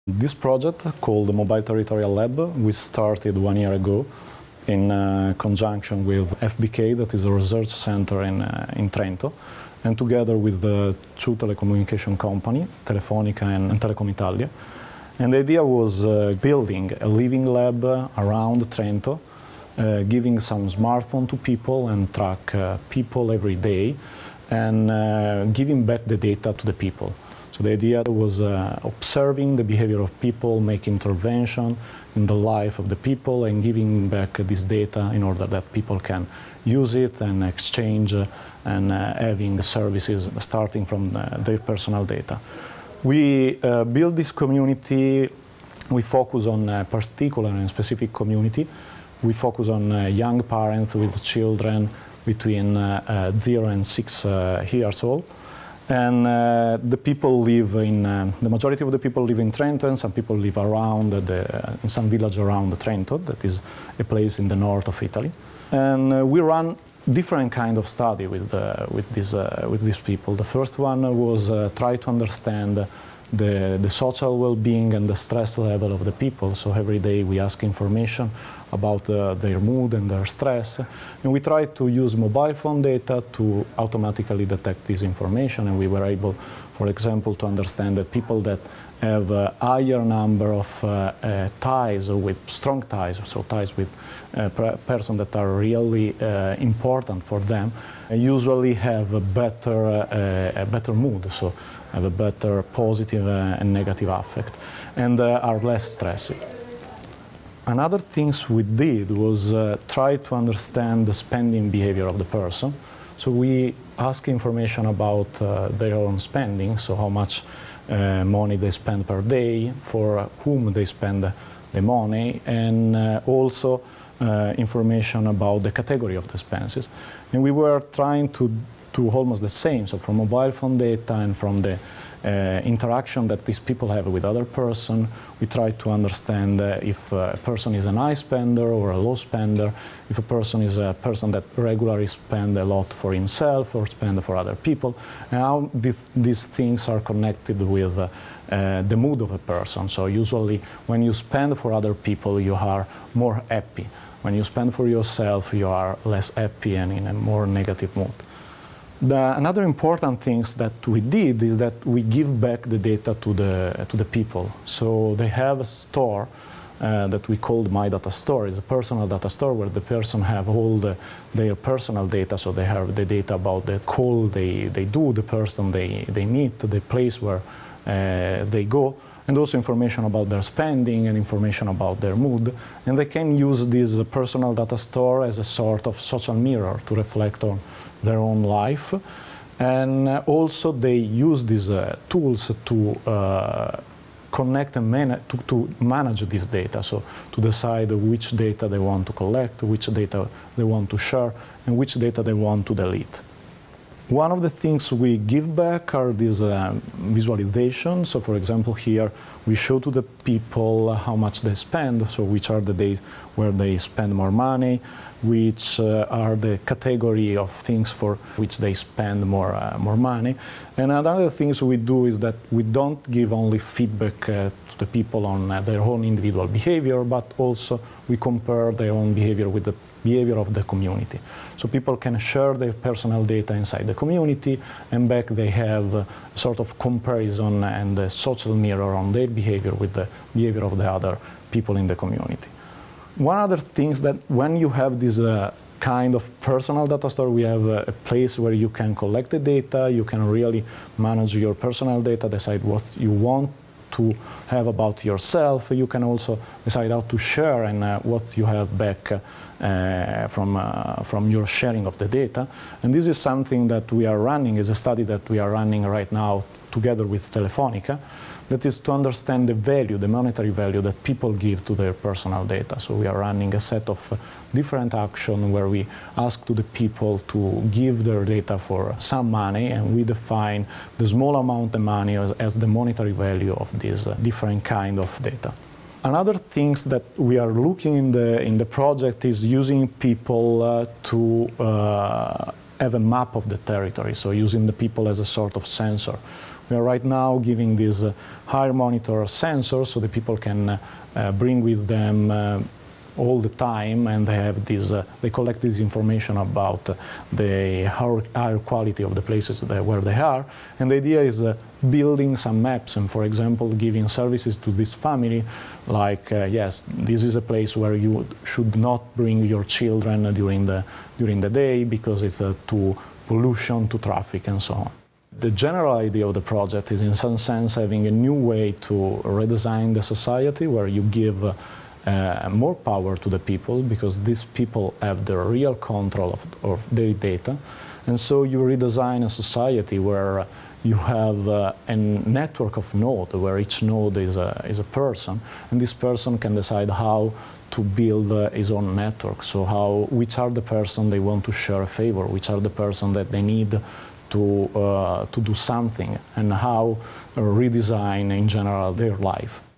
This project, called the Mobile Territorial Lab, we started 1 year ago in conjunction with FBK, that is a research center in Trento, and together with the two telecommunication companies, Telefonica and Telecom Italia. And the idea was building a living lab around Trento, giving some smartphone to people and track people every day, and giving back the data to the people. So the idea was observing the behavior of people, making intervention in the life of the people, and giving back this data in order that people can use it and exchange and having services starting from their personal data. We build this community. We focus on a particular and specific community. We focus on young parents with children between 0 and 6 years old. And the people live in, the majority of the people live in Trento, and some people live around, in some village around Trento, that is a place in the north of Italy. And we run different kind of study with these people. The first one was try to understand the social well-being and the stress level of the people. So every day we ask information about their mood and their stress, and we try to use mobile phone data to automatically detect this information. And we were able, for example, to understand that people that have a higher number of ties, or with strong ties, so ties with persons that are really important for them, usually have a better mood, so have a better positive and negative affect, and are less stressed. Another things we did was try to understand the spending behavior of the person. So we ask information about their own spending, so how much money they spend per day, for whom they spend the money, and also information about the category of the expenses. And we were trying to do almost the same, so from mobile phone data and from the interaction that these people have with other person, we try to understand if a person is a high spender or a low spender, if a person is a person that regularly spends a lot for himself or spend for other people, and how these things are connected with the mood of a person. So usually when you spend for other people, you are more happy. When you spend for yourself, you are less happy and in a more negative mood. Another important things that we did is that we give back the data to the people. So they have a store that we called My Data Store. It's a personal data store where the person have all their personal data. So they have the data about the call they do, the person they meet, the place where they go, and also information about their spending and information about their mood. And they can use this personal data store as a sort of social mirror to reflect on their own life. And also they use these tools to connect and to manage this data, so to decide which data they want to collect, which data they want to share, and which data they want to delete. One of the things we give back are these visualizations. So for example, here we show to the people how much they spend, so which are the days where they spend more money, which are the category of things for which they spend more money. And another things we do is that we don't give only feedback to the people on their own individual behavior, but also we compare their own behavior with the behavior of the community. So people can share their personal data inside the community, and back they have a sort of comparison and a social mirror on their behavior with the behavior of the other people in the community. One other thing is that when you have this kind of personal data store, we have a place where you can collect the data, you can really manage your personal data, decide what you want to have about yourself. You can also decide how to share and what you have back from your sharing of the data. And this is something that we are running, is a study that we are running right now together with Telefonica, that is to understand the value, the monetary value that people give to their personal data. So we are running a set of different actions where we ask to the people to give their data for some money, and we define the small amount of money as the monetary value of these different kind of data. Another things that we are looking in the project is using people to have a map of the territory, so using the people as a sort of sensor. We are right now giving these hair monitor sensors so the people can bring with them all the time, and they have this, they collect this information about the air quality of the places where they are. And the idea is building some maps and, for example, giving services to this family, like, yes, this is a place where you should not bring your children during the day because it's too pollution, to traffic, and so on. The general idea of the project is, in some sense, having a new way to redesign the society where you give more power to the people, because these people have the real control of their data. And so you redesign a society where you have a network of nodes, where each node is a person, and this person can decide how to build his own network. So which are the person they want to share a favor, which are the person that they need to do something, and how redesign in general their life.